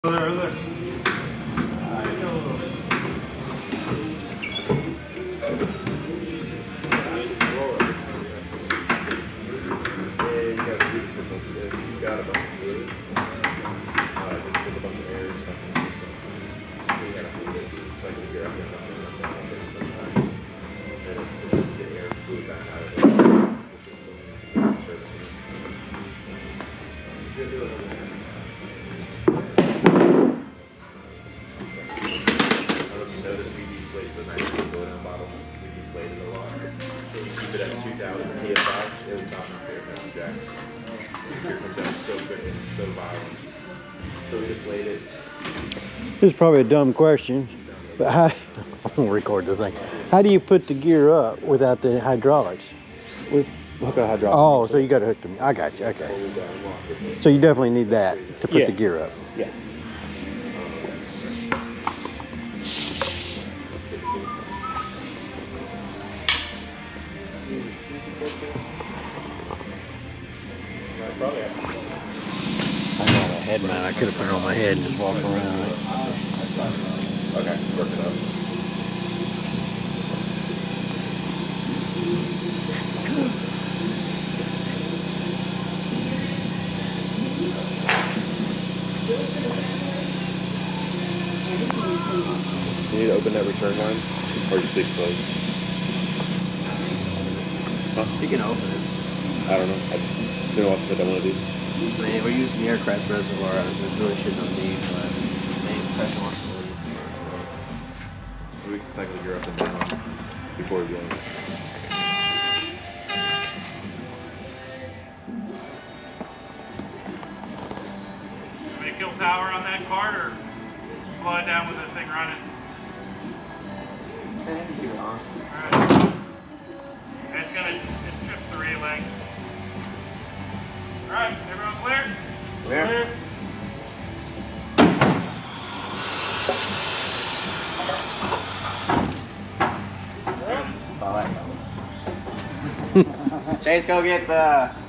There. This is probably a dumb question, but how, I'm gonna record the thing. How do you put the gear up without the hydraulics? Hook a hydraulic. Oh, so you got to hook them. I got you. Okay. So you definitely need that to put the gear up. Yeah. I got a head mount. I could have put it on my head and just walked around. Okay, work it up. You need to open that return line, or just leave it closed? Huh? You can open it. I don't know. I just been watching the demo of these. I mean, we're using the aircraft reservoir. There's really shit no need, but main pressure wants to leave. We can cycle the gear up and down before we go. Want me to kill power on that part, or slow it down with the thing running? Keep it on. Alright. It's trip the relay. Alright, everyone clear? Clear. Chase, go get the